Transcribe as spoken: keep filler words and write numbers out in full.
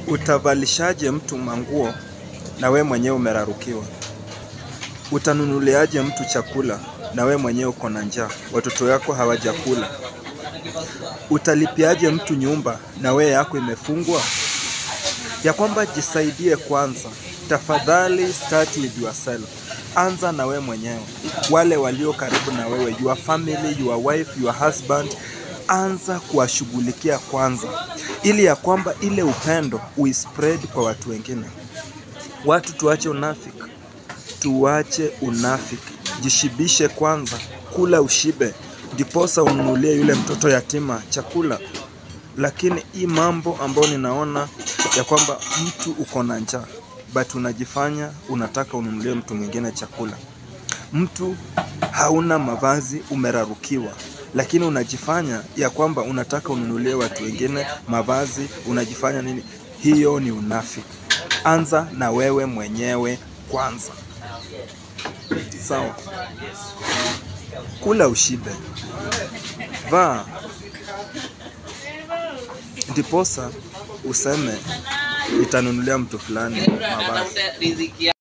Utavalishaje mtu manguo na we mwenyewe umerarukiwa? Utanunuliaje mtu chakula na we mwenyewe uko na njaa, watoto yako hawajakula? Utalipiaje mtu nyumba na we yako imefungwa? Ya kwamba jisaidie kwanza. Tafadhali start with yourself. Anza na we mwenyewe. Wale walio karibu na wewe, your family, your wife, your husband, anza kuwashughulikia kwanza, ili ya kwamba ile upendo uispread kwa watu wengine. Watu tuache unafiki. Tuache unafiki. Jishibishe kwanza, kula ushibe, ndiposa ununulie yule mtoto yatima chakula. Lakini hii mambo ambayo ninaona ya kwamba mtu uko na njaa, but unajifanya unataka ununulie mtu mwingine chakula. Mtu hauna mavazi, umerarukiwa, lakini unajifanya ya kwamba unataka ununulie watu wengine mavazi, unajifanya nini? Hiyo ni unafiki. Anza na wewe mwenyewe kwanza. Sawa? Kula ushibe. Vaa. Ndiposa useme nitanunulia mtu fulani mavazi.